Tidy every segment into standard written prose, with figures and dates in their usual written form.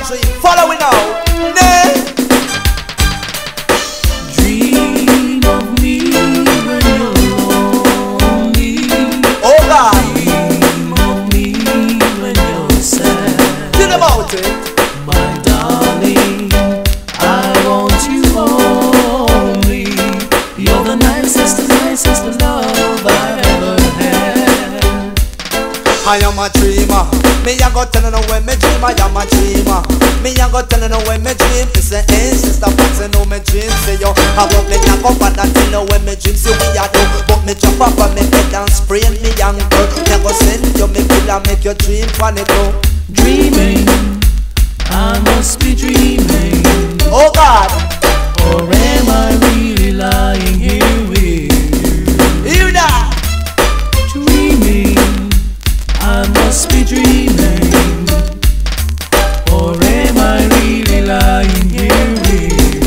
dream. Follow me now. Nay. Dream of me when you're lonely. Oh God. Dream of me when you're sad. Tell about it. My darling, I want you only. You're the nicest love I've ever had. I am a dreamer. Me a go tellin' her when me dream. I am a dreamer. Me a go tellin' her when me dream. Me say, hey sister, but say no me dream. Say yo, I want me knock up and I tell her when me dream. Say we a do, but me jump up on me bed and sprain me ankle. Me a go send you me bill and make your dream funny too. Dreaming, I must be dreaming. Oh God. Or am I really lying here with you? Hear that? Dreaming, I must be dreaming. Or am I really lying here with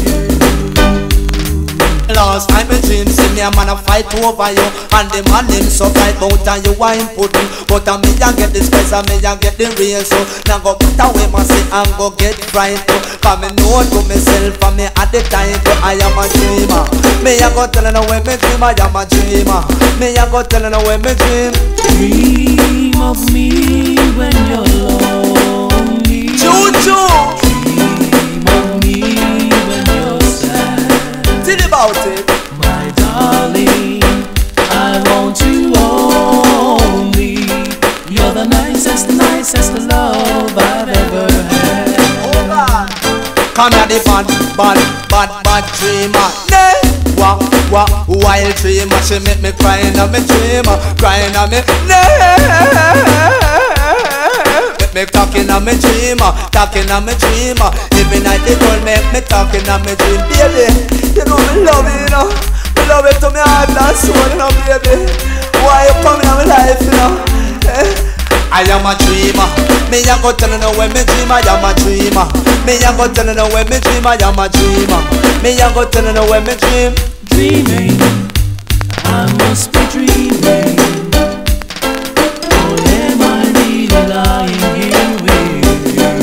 you? Last time me dream, see me a man a fight over you, and the man him so fight bout and you wine pudding. But a me a get the spice and me a get the real, so now go put away my say and go get fried too. Cause me know to myself and me at the time I am a dreamer. Me a go tellin' her when me dream, I am a dreamer. Me a go tellin' her when me dream. Dream of me when you're lonely. Choo-choo. Dream of me when you're sad. Tell about it. My darling, I want you only. You're the nicest love I've ever had. Oh God. Come here the bad dreamer. Nay. Wild dreamer. She make me crying on me dreamer. Crying on me. Nay. Make me talking on me dreamer. Talking on me dreamer. Every night the girl make me talking on me dream. Baby, you know me love you, you know. Me love it to me heart and soul, you know, baby. Why you coming on my life, you know? I am a dreamer. Me a go tellin' her when me dream. I am a dreamer. Me a go tellin' her when me dream. I am a dreamer. Me a go tellin' her when me dream. Dreaming, I must be dreaming. Or am I really lying here with you?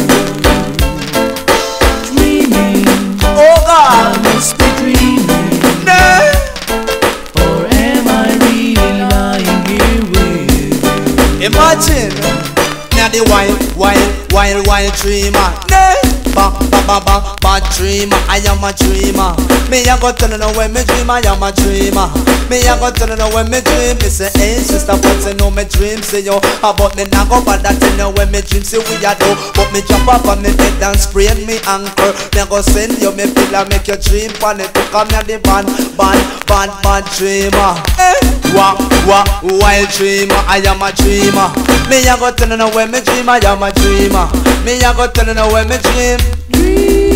Dreaming, Oh I God. must be dreaming. Nah. Or am I really lying here with you? Imagine. Now the wild dreamer. Nah. Bad dreamer. I am a dreamer. Me a go tellin' her when me dream. I am a dreamer. Me a go tellin' her when me dream. Me say, hey sister, but say no me dream. Say yo, about me nah go bad. I tell her when me dream. Say we a do, but me jump up on me bed and sprain me ankle. Me a go send you me bill and make your dream funny. To come here the bad dreamer. Hey, wild dreamer. I am a dreamer. Me a go tellin' her when me dream. I am a dreamer. Me a go tellin' her when me dream. Dream.